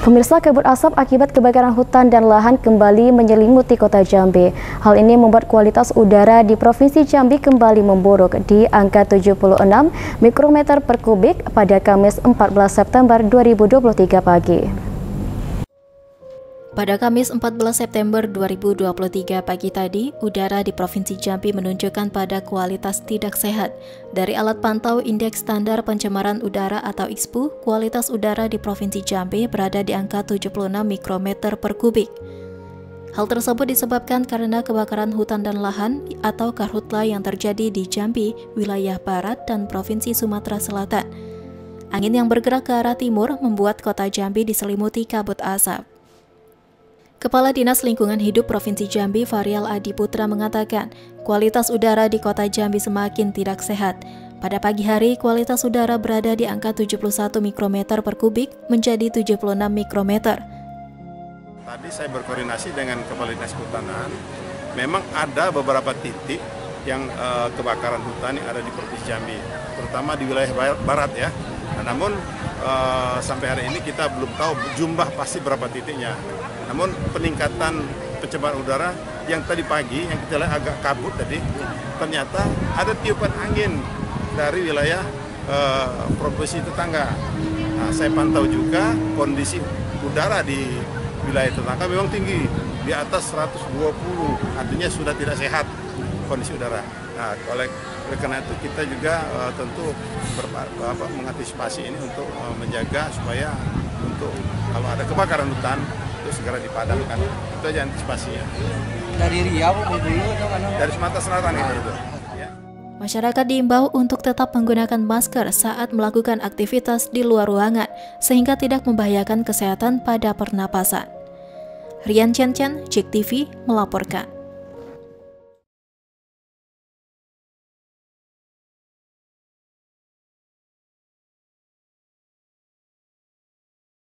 Pemirsa, kabut asap akibat kebakaran hutan dan lahan kembali menyelimuti kota Jambi. Hal ini membuat kualitas udara di Provinsi Jambi kembali memburuk di angka 76 mikrometer per kubik pada Kamis 14 September 2023 pagi. Pada Kamis 14 September 2023 pagi tadi, udara di Provinsi Jambi menunjukkan pada kualitas tidak sehat. Dari alat pantau Indeks Standar Pencemaran Udara atau ISPU, kualitas udara di Provinsi Jambi berada di angka 76 mikrometer per kubik. Hal tersebut disebabkan karena kebakaran hutan dan lahan atau karhutla yang terjadi di Jambi, wilayah barat, dan Provinsi Sumatera Selatan. Angin yang bergerak ke arah timur membuat kota Jambi diselimuti kabut asap. Kepala Dinas Lingkungan Hidup Provinsi Jambi, Varial Adi Putra, mengatakan kualitas udara di kota Jambi semakin tidak sehat. Pada pagi hari, kualitas udara berada di angka 71 mikrometer per kubik menjadi 76 mikrometer. Tadi saya berkoordinasi dengan Kepala Dinas Kehutanan. Memang ada beberapa titik yang kebakaran hutan yang ada di Provinsi Jambi, terutama di wilayah barat ya. Namun sampai hari ini kita belum tahu jumlah pasti berapa titiknya. Namun peningkatan pencemaran udara yang tadi pagi yang kita lihat agak kabut tadi, ternyata ada tiupan angin dari wilayah provinsi tetangga. Nah, saya pantau juga kondisi udara di wilayah tetangga memang tinggi, di atas 120, artinya sudah tidak sehat kondisi udara. Nah, oleh karena itu kita juga tentu mengantisipasi ini untuk menjaga supaya untuk kalau ada kebakaran hutan itu segera dipadamkan. Itu aja antisipasinya. Dari Riau, Bengkulu atau mana? Dari Sumatera Selatan itu. Ya. Masyarakat diimbau untuk tetap menggunakan masker saat melakukan aktivitas di luar ruangan sehingga tidak membahayakan kesehatan pada pernapasan. Rian Chen, JEK TV melaporkan.